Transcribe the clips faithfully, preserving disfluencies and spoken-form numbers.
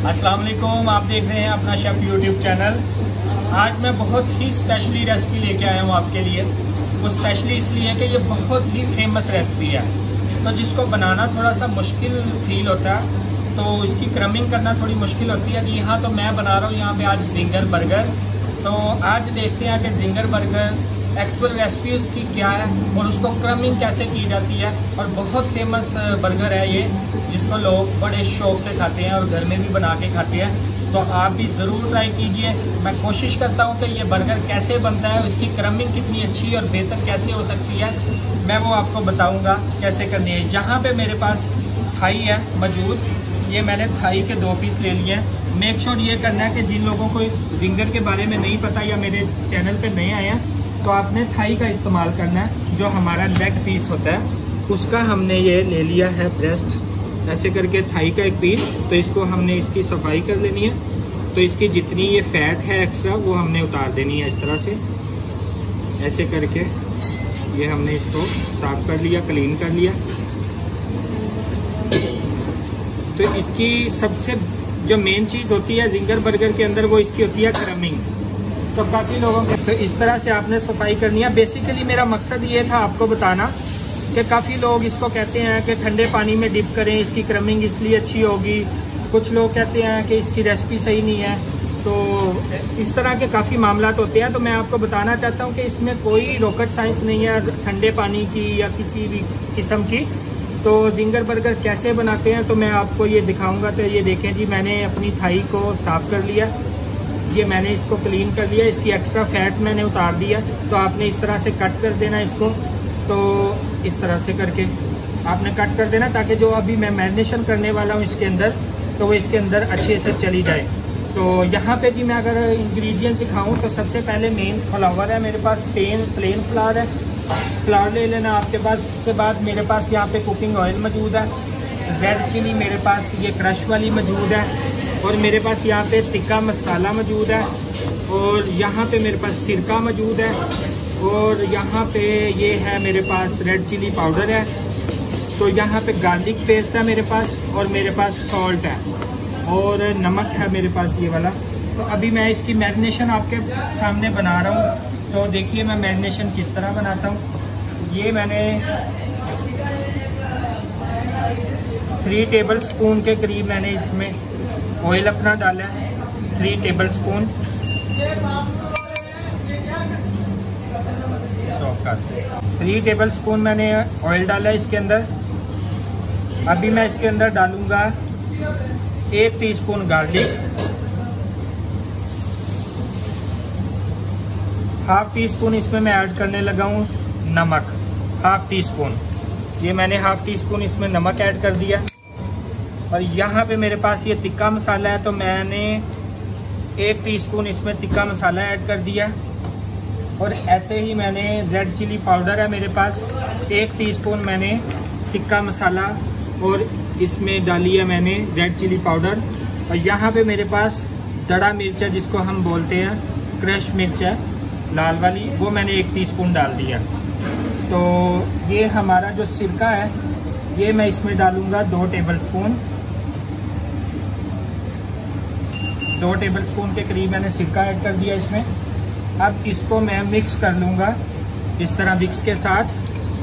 अस्सलाम वालेकुम, आप देख रहे हैं अपना शेफ यूट्यूब चैनल। आज मैं बहुत ही स्पेशली रेसिपी लेके आया हूँ आपके लिए। वो स्पेशली इसलिए कि ये बहुत ही फेमस रेसिपी है, तो जिसको बनाना थोड़ा सा मुश्किल फील होता है, तो इसकी क्रमिंग करना थोड़ी मुश्किल होती है। जी हाँ, तो मैं बना रहा हूँ यहाँ पे आज जिंगर बर्गर। तो आज देखते हैं कि जिंगर बर्गर एक्चुअल रेसिपी उसकी क्या है और उसको क्रमिंग कैसे की जाती है। और बहुत फेमस बर्गर है ये, जिसको लोग बड़े शौक से खाते हैं और घर में भी बना के खाते हैं। तो आप भी ज़रूर ट्राई कीजिए। मैं कोशिश करता हूँ कि ये बर्गर कैसे बनता है, उसकी क्रमिंग कितनी अच्छी और बेहतर कैसे हो सकती है, मैं वो आपको बताऊँगा कैसे करनी है। यहाँ पर मेरे पास थाई है मौजूद, ये मैंने थाई के दो पीस ले लिए हैं। मेक श्योर ये करना है कि जिन लोगों को जिंगर के बारे में नहीं पता या मेरे चैनल पे नए आए हैं, तो आपने थाई का इस्तेमाल करना है। जो हमारा लेग पीस होता है उसका हमने ये ले लिया है ब्रेस्ट, ऐसे करके थाई का एक पीस। तो इसको हमने इसकी सफाई कर लेनी है। तो इसकी जितनी ये फैट है एक्स्ट्रा वो हमने उतार देनी है इस तरह से, ऐसे करके ये हमने इसको साफ कर लिया, क्लीन कर लिया। तो इसकी सबसे जो मेन चीज़ होती है जिंगर बर्गर के अंदर, वो इसकी होती है क्रमिंग। तो काफ़ी लोगों के तो इस तरह से आपने सफाई करनी है। बेसिकली मेरा मकसद ये था आपको बताना कि काफ़ी लोग इसको कहते हैं कि ठंडे पानी में डिप करें, इसकी क्रमिंग इसलिए अच्छी होगी। कुछ लोग कहते हैं कि इसकी रेसिपी सही नहीं है। तो इस तरह के काफ़ी मामलात होते हैं। तो मैं आपको बताना चाहता हूँ कि इसमें कोई रॉकेट साइंस नहीं है ठंडे पानी की या किसी भी किस्म की। तो जिंगर बर्गर कैसे बनाते हैं तो मैं आपको ये दिखाऊंगा। तो ये देखें जी, मैंने अपनी थाई को साफ़ कर लिया, ये मैंने इसको क्लीन कर लिया, इसकी एक्स्ट्रा फैट मैंने उतार दिया। तो आपने इस तरह से कट कर देना इसको। तो इस तरह से करके आपने कट कर देना, ताकि जो अभी मैं मैरिनेशन करने वाला हूँ इसके अंदर, तो वो इसके अंदर अच्छे से चली जाए। तो यहाँ पे जी मैं अगर इंग्रेडिएंट दिखाऊँ तो सबसे पहले मेन फ्लावर है मेरे पास, प्लेन प्लेन फ्लावर है। फ्लावर ले लेना आपके पास। उसके बाद मेरे पास यहाँ पे कुकिंग ऑयल मौजूद है, रेड चिली मेरे पास ये क्रश वाली मौजूद है, और मेरे पास यहाँ पे टिक्का मसाला मौजूद है, और यहाँ पे मेरे पास सिरका मौजूद है, और यहाँ पे ये है मेरे पास रेड चिली पाउडर है। तो यहाँ पे गार्लिक पेस्ट है मेरे पास, और मेरे पास सॉल्ट है, और नमक है मेरे पास ये वाला। तो अभी मैं इसकी मैरिनेशन आपके सामने बना रहा हूँ। तो देखिए मैं मैरिनेशन किस तरह बनाता हूँ। ये मैंने थ्री टेबल स्पून के करीब मैंने इसमें ऑयल अपना डाला है, three tablespoon. Three tablespoon मैंने ऑयल डाला है इसके अंदर। अभी मैं इसके अंदर डालूंगा एक teaspoon garlic, half teaspoon इसमें मैं ऐड करने लगा हूँ नमक, हाफ टी स्पून। ये मैंने हाफ टी स्पून इसमें नमक ऐड कर दिया। और यहाँ पे मेरे पास ये टिक्का मसाला है, तो मैंने एक टीस्पून इसमें टिक्का मसाला ऐड कर दिया। और ऐसे ही मैंने रेड चिली पाउडर है मेरे पास, एक टीस्पून मैंने टिक्का मसाला और इसमें डाली है मैंने रेड चिली पाउडर। और यहाँ पे मेरे पास दड़ा मिर्च है, जिसको हम बोलते हैं क्रश मिर्च है लाल वाली, वो मैंने एक टीस्पून डाल दिया। तो ये हमारा जो सिरका है ये मैं इसमें डालूंगा दो टेबल स्पून दो टेबल स्पून के करीब मैंने सिरका ऐड कर दिया इसमें। अब इसको मैं मिक्स कर लूँगा इस तरह विक्स के साथ,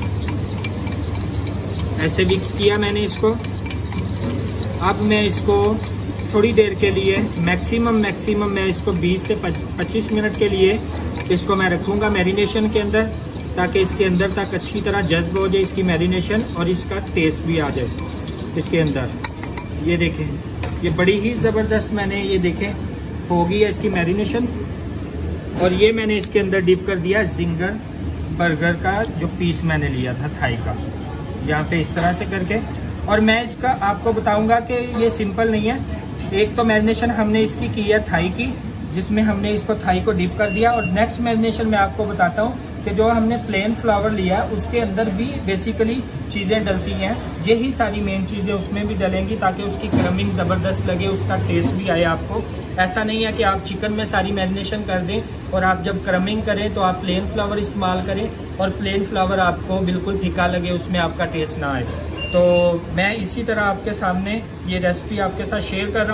ऐसे विक्स किया मैंने इसको। अब मैं इसको थोड़ी देर के लिए, मैक्सिमम मैक्सिमम मैं इसको बीस से पच्चीस मिनट के लिए इसको मैं रखूँगा मैरिनेशन के अंदर, ताकि इसके अंदर तक अच्छी तरह जज्ब हो जाए इसकी मैरिनेशन, और इसका टेस्ट भी आ जाए इसके अंदर। ये देखें, ये बड़ी ही ज़बरदस्त मैंने ये देखें हो गई है इसकी मैरिनेशन। और ये मैंने इसके अंदर डिप कर दिया जिंगर बर्गर का जो पीस मैंने लिया था थाई का, यहाँ पे इस तरह से करके। और मैं इसका आपको बताऊंगा कि ये सिंपल नहीं है। एक तो मैरिनेशन हमने इसकी की है थाई की, जिसमें हमने इसको थाई को डिप कर दिया। और नेक्स्ट मैरिनेशन मैं आपको बताता हूँ कि जो हमने प्लेन फ्लावर लिया उसके अंदर भी बेसिकली चीज़ें डलती हैं। यही सारी मेन चीज़ें उसमें भी डलेंगी, ताकि उसकी क्रमिंग ज़बरदस्त लगे, उसका टेस्ट भी आए आपको। ऐसा नहीं है कि आप चिकन में सारी मैरिनेशन कर दें और आप जब क्रमिंग करें तो आप प्लेन फ्लावर इस्तेमाल करें और प्लेन फ्लावर आपको बिल्कुल फीका लगे, उसमें आपका टेस्ट ना आए। तो मैं इसी तरह आपके सामने ये रेसिपी आपके साथ शेयर कर रहा हूँ।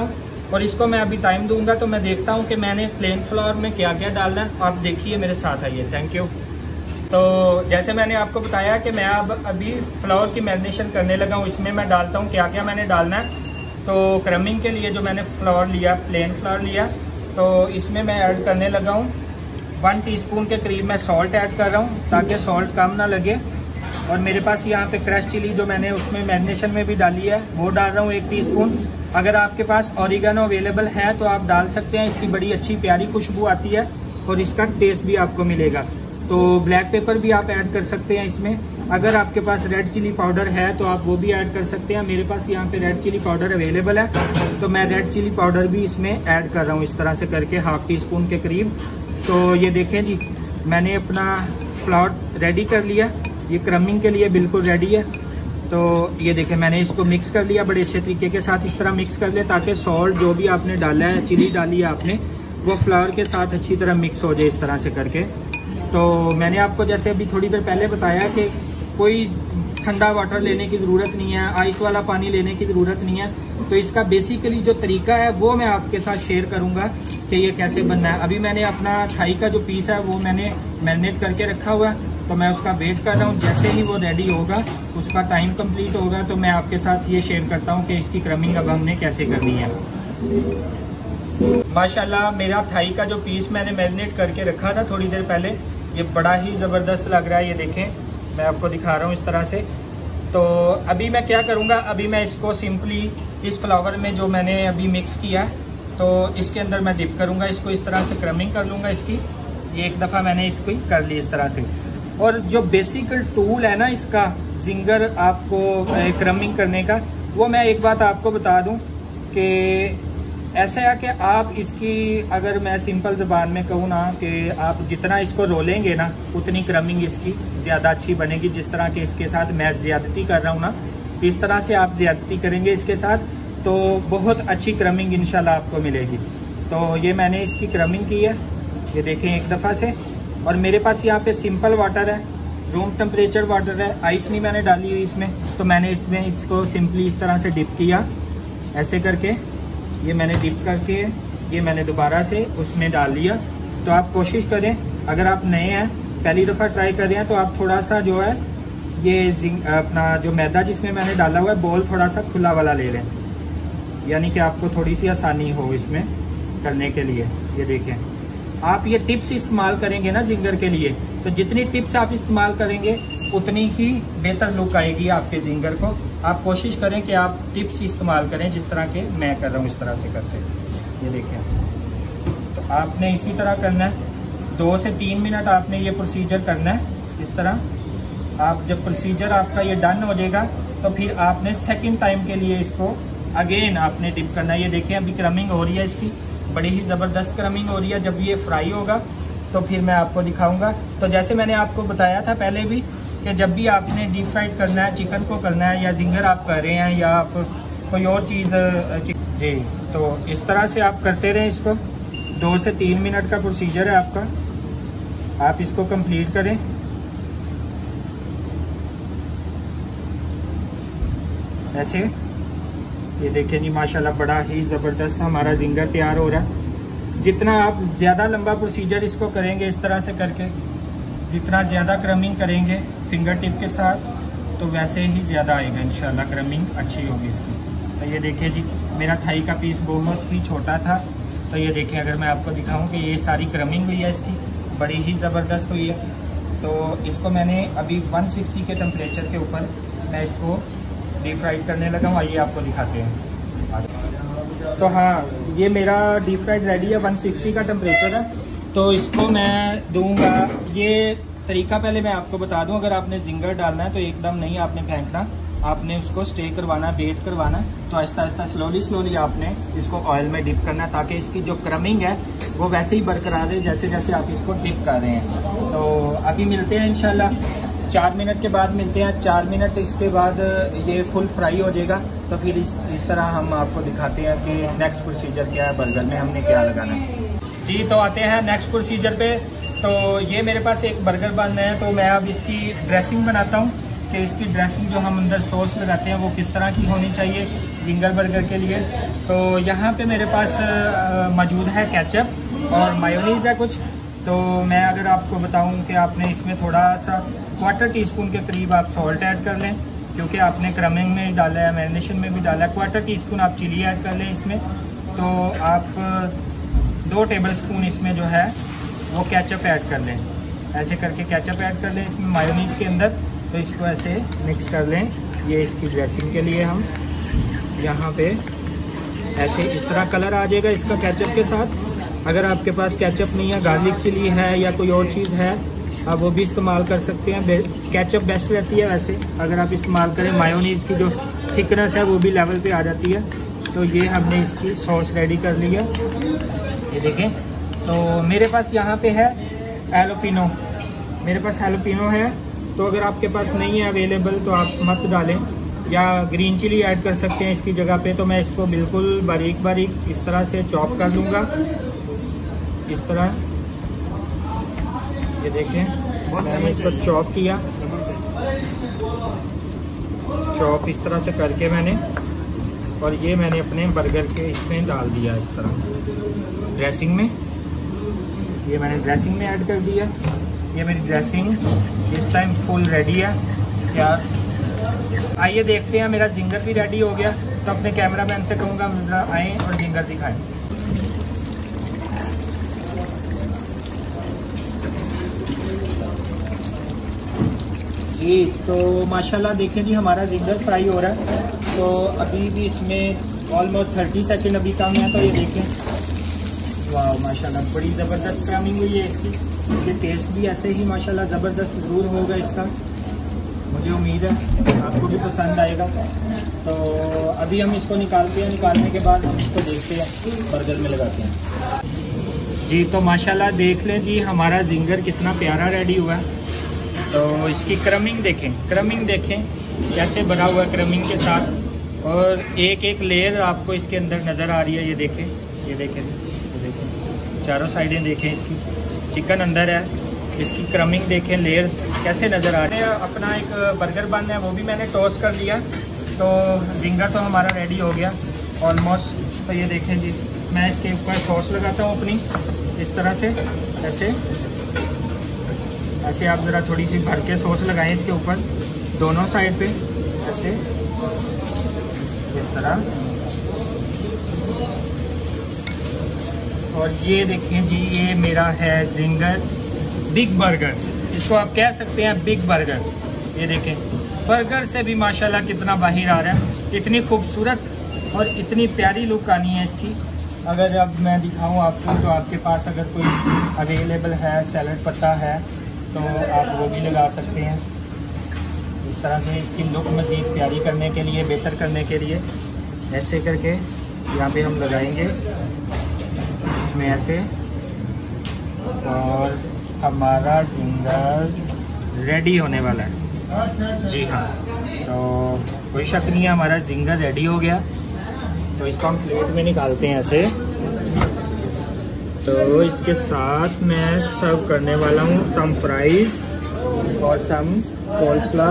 और इसको मैं अभी टाइम दूंगा तो मैं देखता हूँ कि मैंने प्लेन फ्लावर में क्या क्या डालना है। आप देखिए मेरे साथ आइए। Thank you. तो जैसे मैंने आपको बताया कि मैं अब अभी फ्लावर की मैरिनेशन करने लगा हूँ। इसमें मैं डालता हूँ क्या क्या मैंने डालना है। तो क्रमिंग के लिए जो मैंने फ्लावर लिया, प्लेन फ्लावर लिया, तो इसमें मैं ऐड करने लगा हूँ वन टीस्पून के करीब मैं सॉल्ट ऐड कर रहा हूँ ताकि सॉल्ट कम ना लगे। और मेरे पास यहाँ पे क्रश चिली जो मैंने उसमें मैरिनेशन में भी डाली है वो डाल रहा हूँ एक टीस्पून। अगर आपके पास ऑरिगेनो अवेलेबल है तो आप डाल सकते हैं। इसकी बड़ी अच्छी प्यारी खुशबू आती है और इसका टेस्ट भी आपको मिलेगा। तो ब्लैक पेपर भी आप ऐड कर सकते हैं इसमें। अगर आपके पास रेड चिली पाउडर है तो आप वो भी ऐड कर सकते हैं। मेरे पास यहाँ पे रेड चिली पाउडर अवेलेबल है तो मैं रेड चिली पाउडर भी इसमें ऐड कर रहा हूँ इस तरह से करके हाफ टी स्पून के करीब। तो ये देखें जी, मैंने अपना फ्लावर रेडी कर लिया। ये क्रमिंग के लिए बिल्कुल रेडी है। तो ये देखें मैंने इसको मिक्स कर लिया बड़े अच्छे तरीके के साथ। इस तरह मिक्स कर लिया ताकि सॉल्ट जो भी आपने डाला है, चिली डाली है आपने, वो फ्लावर के साथ अच्छी तरह मिक्स हो जाए इस तरह से करके। तो मैंने आपको जैसे अभी थोड़ी देर पहले बताया कि कोई ठंडा वाटर लेने की ज़रूरत नहीं है, आइस वाला पानी लेने की ज़रूरत नहीं है। तो इसका बेसिकली जो तरीका है वो मैं आपके साथ शेयर करूंगा कि ये कैसे बनना है। अभी मैंने अपना थाई का जो पीस है वो मैंने मैरिनेट करके रखा हुआ है तो मैं उसका वेट कर रहा हूँ। जैसे ही वो रेडी होगा, उसका टाइम कंप्लीट होगा, तो मैं आपके साथ ये शेयर करता हूँ कि इसकी क्रमिंग अब हमने कैसे करनी है। माशाल्लाह मेरा थाई का जो पीस मैंने मैरिनेट करके रखा था थोड़ी देर पहले, ये बड़ा ही ज़बरदस्त लग रहा है। ये देखें मैं आपको दिखा रहा हूँ इस तरह से। तो अभी मैं क्या करूँगा, अभी मैं इसको सिंपली इस फ्लावर में जो मैंने अभी मिक्स किया है तो इसके अंदर मैं डिप करूँगा। इसको इस तरह से क्रमिंग कर लूँगा इसकी। ये एक दफ़ा मैंने इसको कर ली इस तरह से। और जो बेसिक टूल है ना इसका जिंगर आपको क्रमिंग करने का, वो मैं एक बात आपको बता दूं कि ऐसा है कि आप इसकी, अगर मैं सिंपल ज़बान में कहूँ ना, कि आप जितना इसको रोलेंगे ना उतनी क्रमिंग इसकी ज़्यादा अच्छी बनेगी। जिस तरह के इसके साथ मैं ज़्यादती कर रहा हूँ ना, इस तरह से आप ज़्यादती करेंगे इसके साथ तो बहुत अच्छी क्रमिंग इंशाल्लाह आपको मिलेगी। तो ये मैंने इसकी क्रमिंग की है, ये देखें एक दफ़ा से। और मेरे पास यहाँ पे सिंपल वाटर है, रूम टेम्परेचर वाटर है, आइस नहीं मैंने डाली हुई इसमें। तो मैंने इसमें इसको सिंपली इस तरह से डिप किया ऐसे करके। ये मैंने डिप करके ये मैंने दोबारा से उसमें डाल लिया। तो आप कोशिश करें, अगर आप नए हैं पहली दफ़ा ट्राई कर रहे हैं, तो आप थोड़ा सा जो है ये अपना जो मैदा जिसमें मैंने डाला हुआ है बोल थोड़ा सा खुला वाला ले लें, यानी कि आपको थोड़ी सी आसानी हो इसमें करने के लिए। ये देखें आप ये टिप्स इस्तेमाल करेंगे ना जिंगर के लिए, तो जितनी टिप्स आप इस्तेमाल करेंगे उतनी ही बेहतर लुक आएगी आपके जिंगर को। आप कोशिश करें कि आप टिप्स इस्तेमाल करें जिस तरह के मैं कर रहा हूँ इस तरह से करके। ये देखें, तो आपने इसी तरह करना है। दो से तीन मिनट आपने ये प्रोसीजर करना है इस तरह। आप जब प्रोसीजर आपका ये डन हो जाएगा तो फिर आपने सेकेंड टाइम के लिए इसको अगेन आपने डिप करना है। ये देखें अभी क्रमिंग हो रही है इसकी, बड़ी ही ज़बरदस्त क्रमिंग हो रही है। जब ये फ्राई होगा तो फिर मैं आपको दिखाऊंगा। तो जैसे मैंने आपको बताया था पहले भी कि जब भी आपने डीप फ्राइड करना है, चिकन को करना है या जिंगर आप कर रहे हैं या आप कोई और चीज़ जी, तो इस तरह से आप करते रहें इसको। दो से तीन मिनट का प्रोसीजर है आपका, आप इसको कंप्लीट करें। ऐसे ये देखें जी, माशाल्लाह बड़ा ही ज़बरदस्त हमारा जिंगर तैयार हो रहा है। जितना आप ज़्यादा लंबा प्रोसीजर इसको करेंगे इस तरह से करके, जितना ज़्यादा क्रमिंग करेंगे फिंगर टिप के साथ, तो वैसे ही ज़्यादा आएगा इंशाल्लाह, क्रमिंग अच्छी होगी इसकी। तो ये देखिए जी, मेरा थाई का पीस बहुत ही छोटा था। तो ये देखिए, अगर मैं आपको दिखाऊं कि ये सारी क्रमिंग हुई है इसकी, बड़ी ही ज़बरदस्त हुई है। तो इसको मैंने अभी एक सौ साठ के टेम्परेचर के ऊपर मैं इसको डीप फ्राइड करने लगा हूँ। आइए आपको दिखाते हैं। तो हाँ, ये मेरा डीप फ्राइड रेडी है, एक सौ साठ का टेम्परेचर है। तो इसको मैं दूंगा, ये तरीका पहले मैं आपको बता दूं। अगर आपने जिंगर डालना है तो एकदम नहीं आपने फेंकना, आपने उसको स्टे करवाना, बेट करवाना। तो आहिस्ता आहिस्ता स्लोली स्लोली आपने इसको ऑयल में डिप करना, ताकि इसकी जो क्रमिंग है वो वैसे ही बरकरार है जैसे जैसे आप इसको डिप कर रहे हैं। तो अभी मिलते हैं इंशाल्लाह, चार मिनट के बाद मिलते हैं। चार मिनट इसके बाद ये फुल फ्राई हो जाएगा। तो फिर इस इस तरह हम आपको दिखाते हैं कि नेक्स्ट प्रोसीजर क्या है, बर्गर में हमने क्या लगाना है जी। तो आते हैं नेक्स्ट प्रोसीजर पे। तो ये मेरे पास एक बर्गर बन है, तो मैं अब इसकी ड्रेसिंग बनाता हूँ कि इसकी ड्रेसिंग जो हम अंदर सॉस लगाते हैं वो किस तरह की होनी चाहिए। जिंगर बर्गर के लिए। तो यहाँ पे मेरे पास मौजूद है केचप और मायोनीज़ है कुछ। तो मैं अगर आपको बताऊं कि आपने इसमें थोड़ा सा क्वार्टर टी स्पून के करीब आप सॉल्ट ऐड कर लें, क्योंकि आपने क्रमिंग में डाला है, मैरिनेशन में भी डाला है। क्वार्टर टी स्पून आप चिली ऐड कर लें इसमें। तो आप दो टेबल स्पून इसमें जो है वो केचप ऐड कर लें। ऐसे करके केचप ऐड कर लें इसमें मायोनीज़ के अंदर। तो इसको ऐसे मिक्स कर लें। ये इसकी ड्रेसिंग के लिए हम यहाँ पे ऐसे इस तरह कलर आ जाएगा इसका केचप के साथ। अगर आपके पास केचप नहीं है, गार्लिक चिली है या कोई और चीज़ है, आप वो भी इस्तेमाल कर सकते हैं। केचप बेस्ट रहती है वैसे अगर आप इस्तेमाल करें। मायोनीज़ की जो थिकनेस है वो भी लेवल पे आ जाती है। तो ये हमने इसकी सॉस रेडी कर ली है, ये देखें। तो मेरे पास यहाँ पे है एलोपिनो, मेरे पास एलोपिनो है। तो अगर आपके पास नहीं है अवेलेबल तो आप मत डालें, या ग्रीन चिली ऐड कर सकते हैं इसकी जगह पे। तो मैं इसको बिल्कुल बारीक बारीक इस तरह से चॉप कर लूँगा, इस तरह। ये देखें मैंने इसको चॉप किया, चॉप इस तरह से करके मैंने, और ये मैंने अपने बर्गर के इसमें डाल दिया इस तरह ड्रेसिंग में। ये मैंने ड्रेसिंग में ऐड कर दिया। ये मेरी ड्रेसिंग इस टाइम फुल रेडी है यार। आइए देखते हैं, मेरा जिंगर भी रेडी हो गया। तो अपने कैमरामैन से कहूँगा मेरा आएँ और जिंगर दिखाएं। जी तो माशाल्लाह देखें जी हमारा जिंगर फ्राई हो रहा है। तो अभी भी इसमें ऑलमोस्ट थर्टी सेकेंड अभी कम है। तो ये देखें, वाह माशाल्लाह बड़ी ज़बरदस्त क्रमिंग हुई है इसकी। ये टेस्ट भी ऐसे ही माशाल्लाह ज़बरदस्त ज़रूर होगा इसका, मुझे उम्मीद है आपको भी पसंद आएगा। तो अभी हम इसको निकालते हैं, निकालने के बाद हम इसको देखते हैं, बर्गर में लगाते हैं जी। तो माशाल्लाह देख लें जी हमारा जिंगर कितना प्यारा रेडी हुआ है। तो इसकी क्रमिंग देखें, क्रमिंग देखें कैसे बना हुआ है क्रमिंग के साथ, और एक एक लेयर आपको इसके अंदर नज़र आ रही है। ये देखें, ये देखें, ये देखें, चारों साइडें देखें, इसकी चिकन अंदर है। इसकी क्रमिंग देखें, लेयर्स कैसे नज़र आ रहे हैं। अपना एक बर्गर बन है वो भी मैंने टोस्ट कर लिया। तो जिंगर तो हमारा रेडी हो गया ऑलमोस्ट। तो ये देखें जी, मैं इसके ऊपर सॉस लगाता हूँ अपनी इस तरह से, ऐसे ऐसे आप ज़रा थोड़ी सी भर के सॉस लगाएं इसके ऊपर दोनों साइड पे, ऐसे इस तरह। और ये देखिए जी, ये मेरा है जिंगर बिग बर्गर, इसको आप कह सकते हैं बिग बर्गर। ये देखें बर्गर से भी माशाल्लाह कितना बाहर आ रहा है, इतनी खूबसूरत और इतनी प्यारी लुक आनी है इसकी। अगर अब मैं दिखाऊं आपको, तो आपके पास अगर कोई अवेलेबल है, सैलड पत्ता है, तो आप वो भी लगा सकते हैं इस तरह से। इसकी लुक मज़ीद प्यारी करने के लिए, बेहतर करने के लिए ऐसे करके यहाँ पे हम लगाएंगे इसमें ऐसे। और हमारा जिंगर रेडी होने वाला है जी हाँ। तो कोई शक नहीं है, हमारा जिंगर रेडी हो गया। तो इसको हम प्लेट में निकालते हैं ऐसे। तो इसके साथ मैं सर्व करने वाला हूँ सम फ्राइज और सम कोल्स्ला।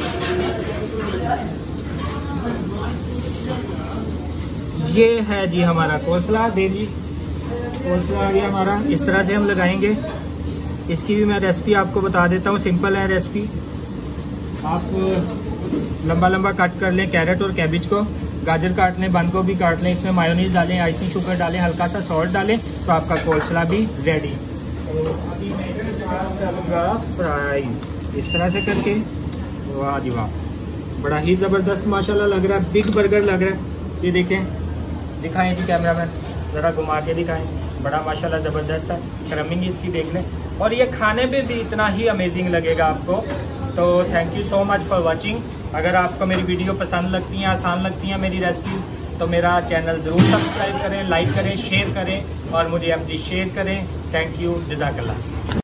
ये है जी हमारा कोल्स्ला, दे जी कोल्स्ला आ गया हमारा। इस तरह से हम लगाएंगे। इसकी भी मैं रेसिपी आपको बता देता हूँ, सिंपल है रेसिपी। आप लंबा लंबा कट कर लें कैरेट और कैबिज को, गाजर काट लें, बंद गोभी काट लें, इसमें मायोनीज डालें, आइसिंग शुगर डालें, हल्का सा सॉल्ट डालें, तो आपका कोल्स्ला भी रेडी। तो अभी मैं करूँगा फ्राई इस तरह से करके। वाह जी वाह, बड़ा ही ज़बरदस्त माशाल्लाह लग रहा है, बिग बर्गर लग रहा है। ये देखें, दिखाएं जी कैमरामैन, ज़रा घुमा के दिखाएं। बड़ा माशाल्लाह ज़बरदस्त है, क्रमिंग इसकी देख लें। और ये खाने में भी इतना ही अमेजिंग लगेगा आपको। तो thank you so much for watching. अगर आपको मेरी वीडियो पसंद लगती हैं, आसान लगती हैं मेरी रेसिपी, तो मेरा चैनल ज़रूर सब्सक्राइब करें, लाइक करें, शेयर करें और मुझे अपनी शेयर करें। थैंक यू, जज़ाकल्लाह।